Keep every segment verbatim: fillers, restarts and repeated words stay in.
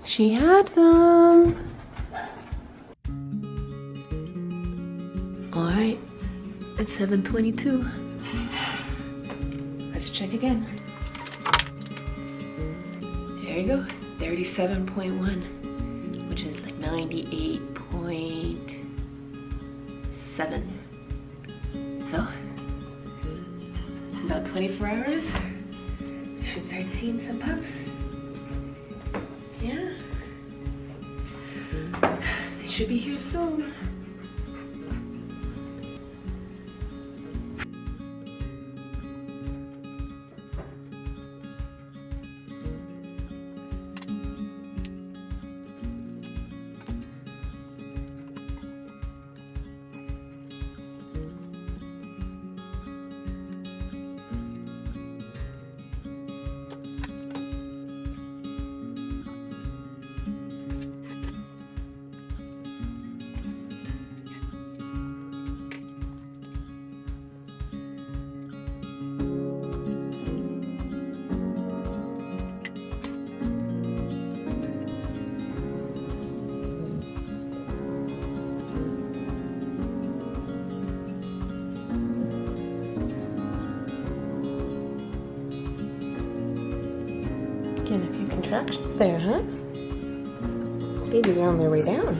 She had them. All right, it's seven twenty-two. Let's check again. There you go, thirty-seven point one, which is like ninety-eight point seven. So, about twenty-four hours, we should start seeing some pups. Yeah, they should be here soon. Getting a few contractions there, huh? Babies are on their way down.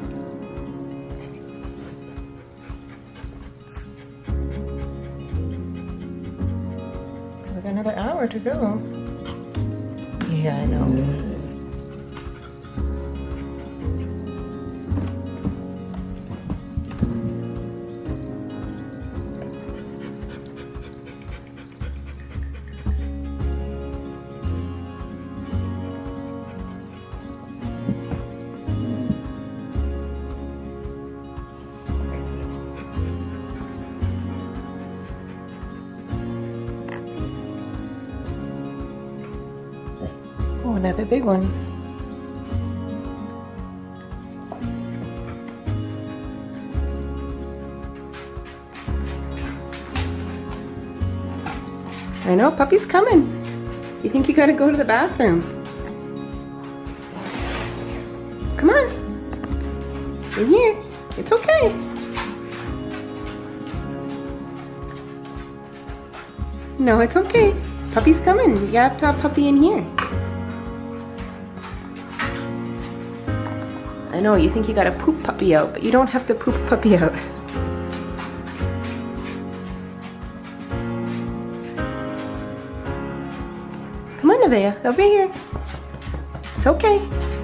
We got another hour to go. Yeah, I know. Oh, another big one. I know, puppy's coming. You think you gotta go to the bathroom? Come on. In here. It's okay. No, it's okay. Puppy's coming. You gotta have puppy in here. I know, you think you gotta poop puppy out, but you don't have to poop puppy out. Come on, Nevaeh, over here. It's okay.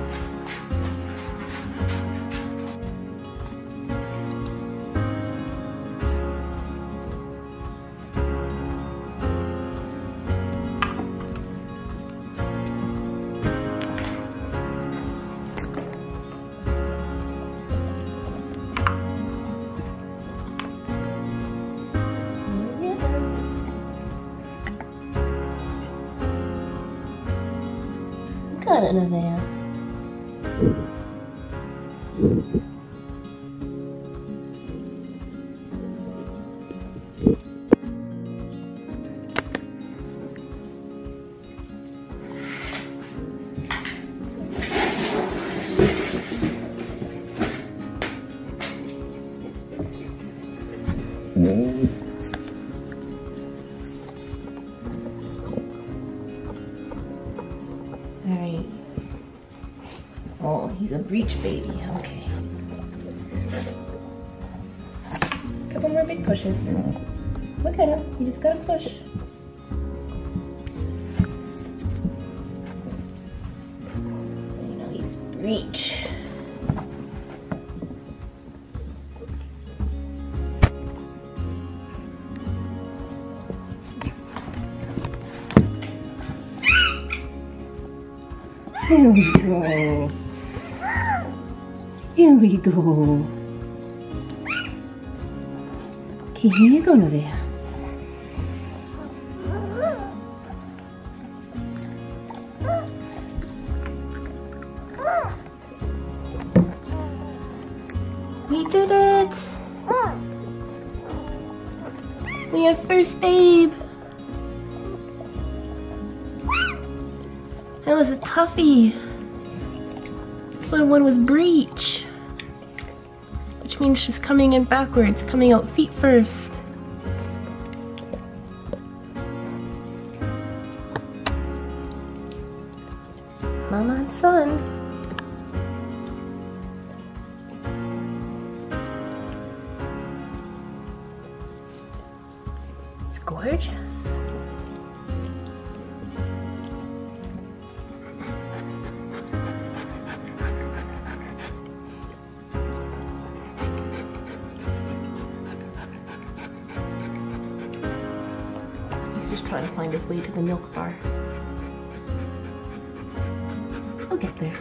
Got it, Nevaeh. Alright. Oh, he's a breech baby. Okay. Couple more big pushes. Look at him. You just gotta push. You know, he's breech. Here we go. Here we go. Okay, here you go, Nevaeh. We did it! We have first babe. That was a toughie. little one was breech, which means she's coming in backwards, coming out feet first. Mama and son. It's gorgeous. He's just trying to find his way to the milk bar. He'll get there.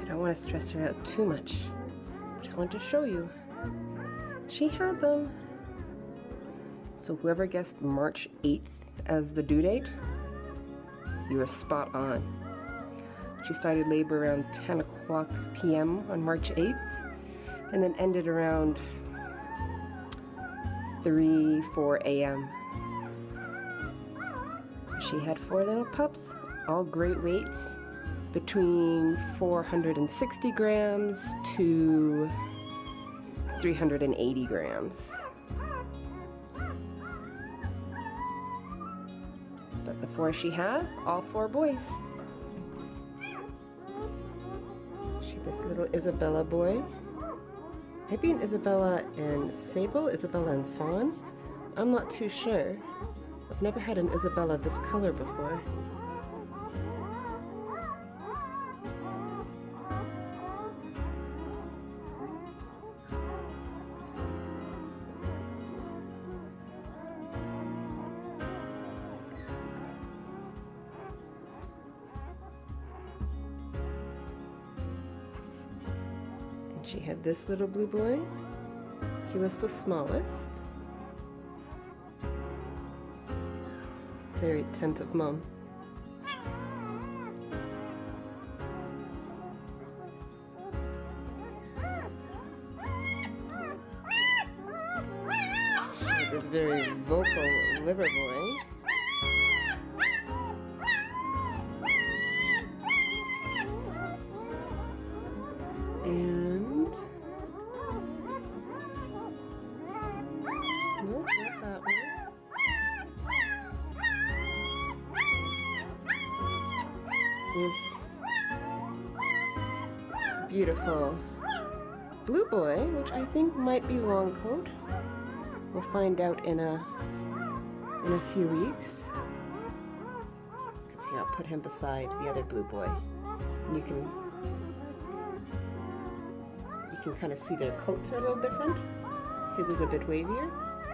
I don't want to stress her out too much. Just want to show you. She had them. So whoever guessed March eighth as the due date, you were spot on. She started labor around ten o'clock p m on March eighth and then ended around three, four a m She had four little pups, all great weights, between four hundred sixty grams to three hundred eighty grams. But the four she had, all four boys. She this little Isabella boy. Maybe an Isabella and Sable, Isabella and Fawn. I'm not too sure. I've never had an Isabella this color before. She had this little blue boy. He was the smallest. Very attentive mom. She had this very vocal liver boy. And no, not that one. This beautiful blue boy, which I think might be long coat. We'll find out in a in a few weeks. See, I'll put him beside the other blue boy. And you can You can kind of see their coats are a little different. His is a bit wavier.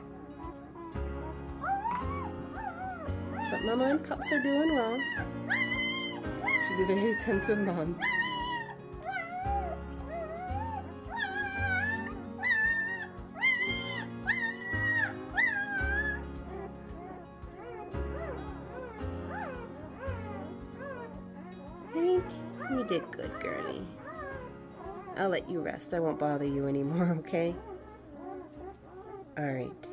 But Mama and Pups are doing well. She's a very attentive mom. Hank, you did good, girlie. I'll let you rest. I won't bother you anymore, okay? All right.